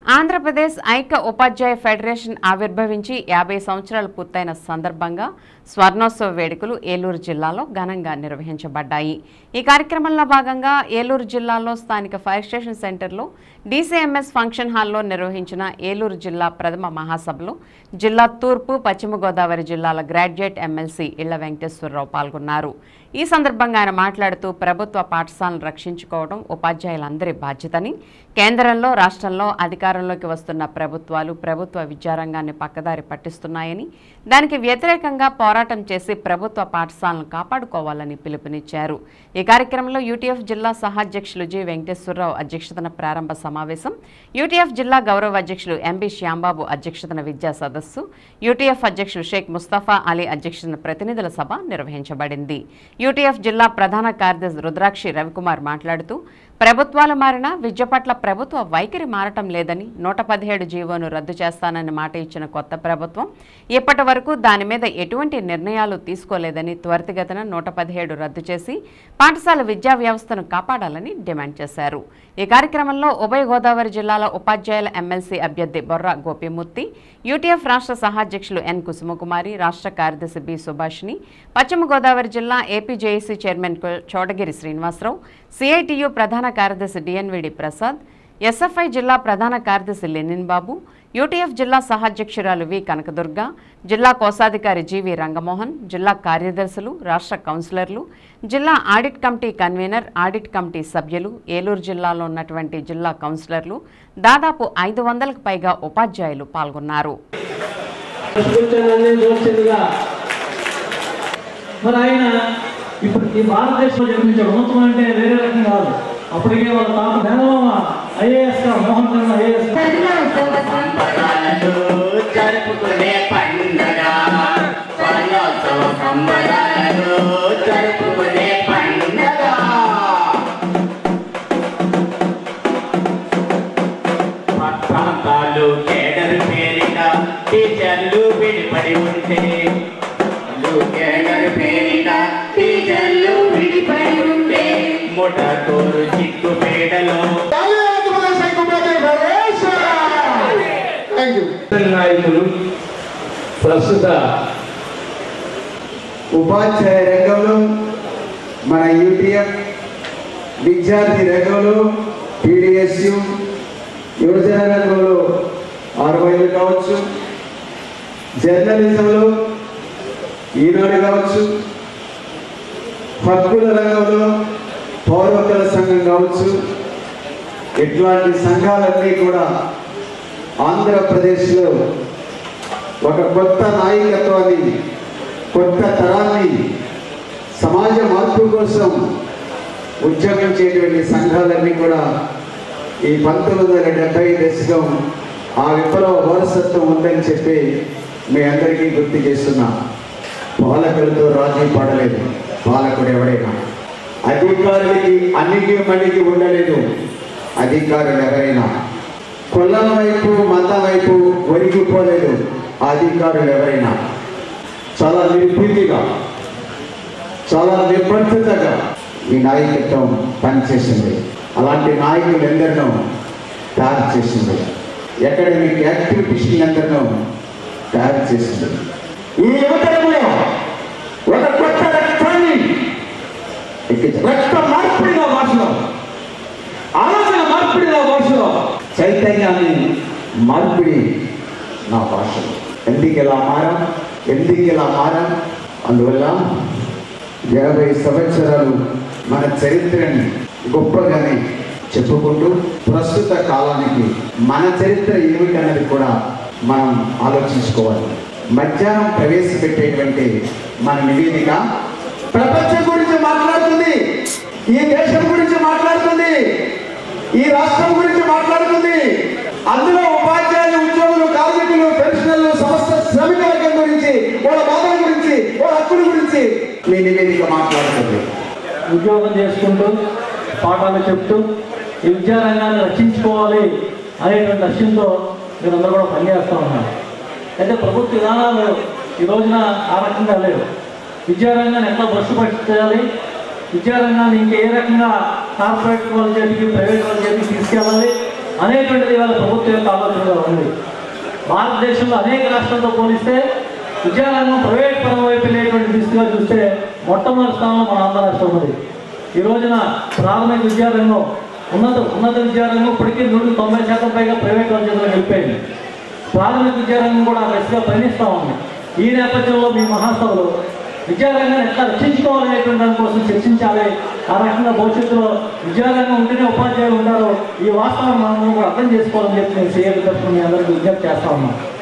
ఆంధ్రప్రదేశ్ ఐక్య ఉపాధ్యాయ ఫెడరేషన్ ఆవిర్భవించి 50 సంవత్సరాలు పూర్తయిన సందర్భంగా స్వర్ణోత్సవ వేడుకలు ఏలూరు జిల్లాలో ఘనంగా నిర్వహించబడ్డాయి। ఈ కార్యక్రమంలో భాగంగా ఏలూరు జిల్లాలో స్థానిక ఫైర్ స్టేషన్ సెంటర్లో డీసీఎంఎస్ ఫంక్షన్ హాల్లో నిర్వహించిన ఏలూరు జిల్లా ప్రథమ మహాసభలో జిల్లా తూర్పు పశ్చిమ గోదావరి జిల్లాల గ్రాడ్యుయేట్ ఎమ్మెల్సీ ఇళ్ల వెంకటేశ్వరరావు పాల్గొన్నారు। ఈ సందర్భంగా ఆయన మాట్లాడుతూ ప్రభుత్వ పాఠశాలను రక్షించుకోవడం ఉపాధ్యాయులందరి బాధ్యతని, కేంద్రంలో రాష్ట్రంలో అధికారంలోకి వస్తున్న ప్రభుత్వాలు ప్రభుత్వ విద్యారంగాన్ని పక్కదారి పట్టిస్తున్నాయని, దానికి వ్యతిరేకంగా పోరాటం చేసి ప్రభుత్వ పాఠశాలను కాపాడుకోవాలని పిలుపునిచ్చారు। ఈ కార్యక్రమంలో యూటీఎఫ్ జిల్లా సహాధ్యక్షులు జి వెంకటేశ్వరరావు అధ్యక్షతన ప్రారంభ సమావేశం, యూటీఎఫ్ జిల్లా గౌరవ అధ్యక్షులు ఎంబి శ్యాంబాబు అధ్యక్షతన విద్యా సదస్సు, యూటీఎఫ్ అధ్యక్షులు షేక్ ముస్తఫా అలీ అధ్యక్షతన ప్రతినిధుల సభ నిర్వహించబడింది। యూటీఎఫ్ జిల్లా ప్రధాన కార్యదర్శి రుద్రాక్షి రవికుమార్ మాట్లాడుతూ ప్రభుత్వాలు మారినా విద్య పట్ల ప్రభుత్వ వైఖరి మారటం లేదని, 117 జీవోను రద్దు చేస్తానని మాట ఇచ్చిన కొత్త ప్రభుత్వం ఇప్పటి వరకు దాని మీద ఎటువంటి నిర్ణయాలు తీసుకోలేదని, త్వరితగతిన 117 రద్దు చేసి పాఠశాల విద్యా వ్యవస్థను కాపాడాలని డిమాండ్ చేశారు। ఈ కార్యక్రమంలో ఉభయ గోదావరి జిల్లాల ఉపాధ్యాయుల ఎమ్మెల్సీ అభ్యర్థి బొర్రా గోపిమూర్తి, యూటీఎఫ్ రాష్ట్ర సహాధ్యక్షులు ఎన్ కుసుమకుమారి, రాష్ట్ర కార్యదర్శి బి సుభాష్ని, పశ్చిమ గోదావరి జిల్లా APJAC chairman Chodagiri Srinivasarao, CITU ప్రధాన కార్యదర్శి డిఎన్విడి ప్రసాద్, ఎస్ఎఫ్ఐ జిల్లా ప్రధాన కార్యదర్శి లెనిన్ బాబు, యూటీఎఫ్ జిల్లా సహాధ్యక్షురాలు వి కనకదుర్గ, జిల్లా కోశాధికారి జీవి రంగమోహన్, జిల్లా కార్యదర్శులు, రాష్ట్ర కౌన్సిలర్లు, జిల్లా audit committee convener, audit committee సభ్యులు, ఏలూరు జిల్లాలో ఉన్నటువంటి జిల్లా కౌన్సిలర్లు, దాదాపు 500కు పైగా ఉపాధ్యాయులు పాల్గొన్నారు। ఇప్పుడు ఈ భారతదేశంలో జన్మించే ఉన్నతం అంటే వేరే రకం కాదు। అప్పటికే వాళ్ళ తాత మేనమామ ఐఏఎస్ గా మోహన్ కర్ణ ఐఏఎస్ జరుపుకునే పండుగ స్వర్ణోత్సవ సంబరాలు జరుపుకునే పండుగ ప్రాంతాలు కేడరు పేరిట టీచర్లు విడిపడి ఉంటే కేడరు పేరిట టీచర్లు విడిపడి ఉంటే ముఠాకోరు చిక్కు పేడలో నాయకులు ప్రస్తుత ఉపాధ్యాయ రంగంలో, మన యూటీఎఫ్ విద్యార్థి రంగంలో, పీడిఎస్యు యువజన రంగంలో ఆర్వైలు కావచ్చు, జర్నలిజంలో ఈనాడు కావచ్చు, హక్కుల రంగంలో పౌరకుల సంఘం కావచ్చు, ఇట్లాంటి సంఘాలన్నీ కూడా ఆంధ్రప్రదేశ్లో ఒక కొత్త నాయకత్వాన్ని, కొత్త తరాన్ని, సమాజ మార్పు కోసం ఉద్యమించేటువంటి సంఘాలన్నీ కూడా ఈ 1970 దశకం ఆ విప్లవ వారసత్వం ఉందని చెప్పి మీ అందరికీ గుర్తు చేస్తున్నా। పాలకులతో రాజీ పడలేదు పాలకుడు ఎవడైనా, అధికారులకి అన్నిటి మళ్ళీ ఉండలేదు అధికారులు ఎవరైనా, కులం వైపు మతం వైపు ఒరిగిపోలేదు అధికారులు ఎవరైనా, చాలా నిర్భీతిగా చాలా నిబద్ధతగా ఈ నాయకత్వం పనిచేసింది। అలాంటి నాయకులు ఎందరినో తయారు చేసింది, అకాడమిక్ యాక్టివిటీస్ని ఎందరినో తయారు చేసింది। ఈ యువతరంలో ఒక కొత్త రక్తాన్ని, రక్త మార్పిడిగా భాషలో, ఆలోచన మార్పిడిగా భాషలో, చైతన్యాన్ని మార్పిడి నా భాషలో ఎందుకు ఇలా మారా అందువల్ల 50 సంవత్సరాలు మన చరిత్రని గొప్పగానే చెప్పుకుంటూ ప్రస్తుత కాలానికి మన చరిత్ర ఏమిటన్నది కూడా మనం ఆలోచించుకోవాలి। మధ్యాహ్నం ప్రవేశపెట్టేటువంటి మన నివేదిక ప్రపంచం గురించి మాట్లాడుతుంది, ఈ దేశం గురించి మాట్లాడుతుంది, ఈ రాష్ట్రం గురించి మాట్లాడుతుంది, అందులో ఉపాధ్యాయులు, ఉద్యోగులు, కార్మికులు, పెన్షనర్లు, సమస్త శ్రమిక వర్గం గురించి, వాళ్ళ బాధల గురించి, వాళ్ళ హక్కుల గురించి మీ నివేదిక మాట్లాడుతుంది। ఉద్యోగం చేసుకుంటూ పాఠాలు చెప్తూ ఈ విద్యారంగాన్ని రక్షించుకోవాలి అనేటువంటి లక్ష్యంతో మీరందరూ కూడా పనిచేస్తూ ఉన్నారు। అయితే ప్రభుత్వ విధానాలు ఈ రోజున ఆ రకంగా లేవు। విద్యారంగాన్ని ఎట్లా భ్రష్టుపట్టించాలి, విద్యారంగాన్ని ఇంకే రకంగా కార్పొరేట్ వాళ్ళ చేతికి, ప్రైవేట్ వాళ్ళ చేతికి తీసుకెళ్ళాలి, అనేటువంటిది ఇవాళ ప్రభుత్వం యొక్క ఆలోచనగా ఉంది. భారతదేశంలో అనేక రాష్ట్రాలతో పోలిస్తే విద్యారంగం ప్రైవేట్ పరం వైపు వెళ్ళేటువంటి దిశగా చూస్తే మొట్టమొదటి స్థానంలో మన ఆంధ్ర రాష్ట్రం ఉంది. ఈ రోజున ప్రాథమిక విద్యారంగం ఉన్నత విద్యారంగం ఇప్పటికీ 90% పైగా ప్రైవేట్ రంగంలో వెళ్ళిపోయింది. ప్రాథమిక విద్యారంగం కూడా ఆ దిశగా పయనిస్తూ ఉంది. ఈ నేపథ్యంలో మీ మహాసభలో విద్యారంగాన్ని ఎట్లా రక్షించుకోవాలనేటువంటి దానికోసం చర్చించాలి. ఆ రకంగా భవిష్యత్తులో విద్యారంగం ఉంటేనే ఉపాధ్యాయులు ఉంటారో ఈ వాస్తవాన్ని మనం కూడా అర్థం చేసుకోవాలని చెప్పి నేను సీఎం తరఫున మీ అందరికీ విజ్ఞప్తి చేస్తా ఉన్నాను.